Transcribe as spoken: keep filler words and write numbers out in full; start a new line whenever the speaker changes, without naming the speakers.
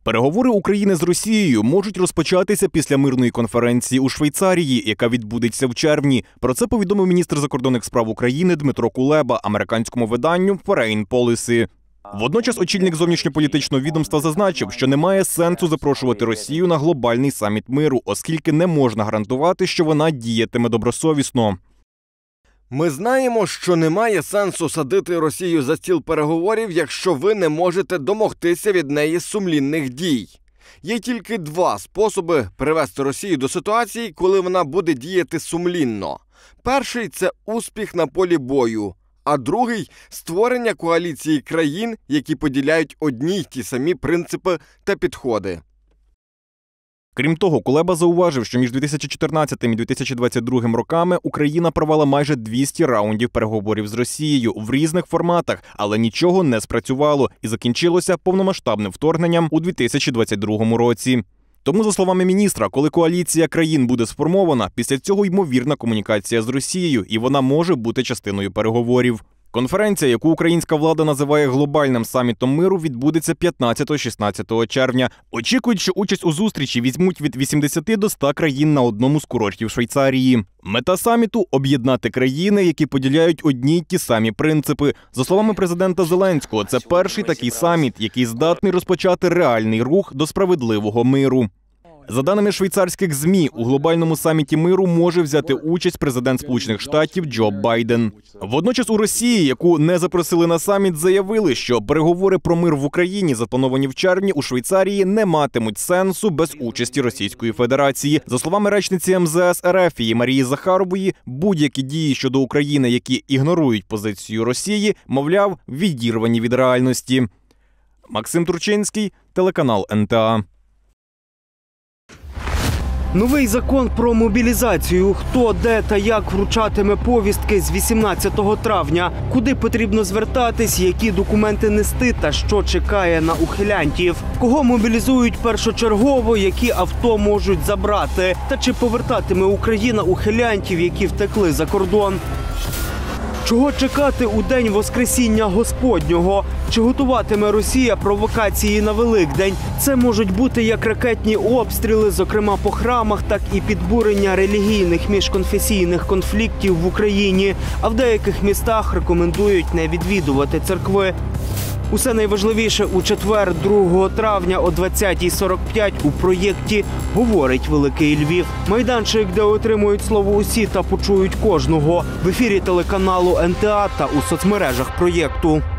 Переговори України з Росією можуть розпочатися після мирної конференції у Швейцарії, яка відбудеться в червні. Про це повідомив міністр закордонних справ України Дмитро Кулеба американському виданню Foreign Policy. Водночас очільник зовнішньополітичного відомства зазначив, що немає сенсу запрошувати Росію на глобальний саміт миру, оскільки не можна гарантувати, що вона діятиме добросовісно.
Ми знаємо, що немає сенсу садити Росію за стіл переговорів, якщо ви не можете домогтися від неї сумлінних дій. Є тільки два способи привести Росію до ситуації, коли вона буде діяти сумлінно. Перший – це успіх на полі бою, а другий – створення коаліції країн, які поділяють одні й ті самі принципи та підходи.
Крім того, Кулеба зауважив, що між дві тисячі чотирнадцятим і дві тисячі двадцять другим роками Україна провела майже двісті раундів переговорів з Росією в різних форматах, але нічого не спрацювало і закінчилося повномасштабним вторгненням у дві тисячі двадцять другому році. Тому, за словами міністра, коли коаліція країн буде сформована, після цього ймовірна комунікація з Росією, і вона може бути частиною переговорів. Конференція, яку українська влада називає глобальним самітом миру, відбудеться п'ятнадцятого-шістнадцятого червня. Очікують, що участь у зустрічі візьмуть від вісімдесяти до ста країн на одному з курортів Швейцарії. Мета саміту – об'єднати країни, які поділяють одні й ті самі принципи. За словами президента Зеленського, це перший такий саміт, який здатний розпочати реальний рух до справедливого миру. За даними швейцарських ЗМІ, у глобальному саміті миру може взяти участь президент Сполучених Штатів Джо Байден. Водночас у Росії, яку не запросили на саміт, заявили, що переговори про мир в Україні, заплановані в червні у Швейцарії, не матимуть сенсу без участі Російської Федерації. За словами речниці ем зе ес ер еф Марії Захарової, будь-які дії щодо України, які ігнорують позицію Росії, мовляв, відірвані від реальності. Максим Турчинський, телеканал ен те а.
Новий закон про мобілізацію. Хто, де та як вручатиме повістки з вісімнадцятого травня. Куди потрібно звертатись, які документи нести та що чекає на ухилянтів. Кого мобілізують першочергово, які авто можуть забрати. Та чи повертатиме Україна ухилянтів, які втекли за кордон. Чого чекати у день Воскресіння Господнього? Чи готуватиме Росія провокації на Великдень? Це можуть бути як ракетні обстріли, зокрема по храмах, так і підбурення релігійних міжконфесійних конфліктів в Україні. А в деяких містах рекомендують не відвідувати церкви. Усе найважливіше у четвер, другого травня о двадцятій сорок п'ять у проєкті «Говорить Великий Львів». Майданчик, де отримують слово усі та почують кожного. В ефірі телеканалу ен те а та у соцмережах проєкту.